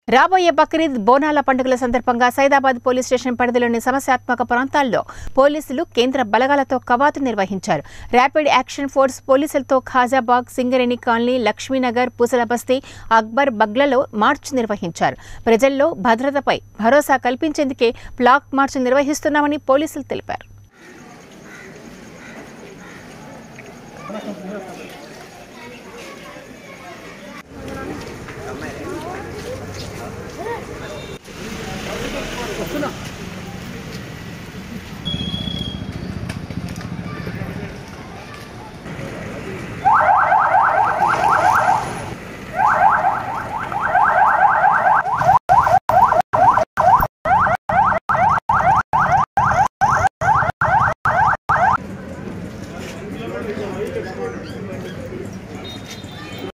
రాబోయే బక్రీద్ బోనాల పండుగల సందర్భంగా సైదాబాద్ పోలీస్ స్టేషన్ పరిధిలోని సమస్యాత్మక ప్రాంతాల్లో పోలీసులు కేంద్ర బలగాలతో కవాతు నిర్వహించారు. ర్యాపిడ్ యాక్షన్ ఫోర్స్ పోలీసులతో ఖాజాబాగ్, సింగరేణి కాలనీ, లక్ష్మీనగర్, పూసలబస్తీ, అక్బర్ బగ్లలో మార్చ్ నిర్వహించారు. ప్రజల్లో భద్రతపై భరోసా కల్పించేందుకే బ్లాక్ మార్చ్ నిర్వహిస్తున్నామని పోలీసులు తెలిపారు.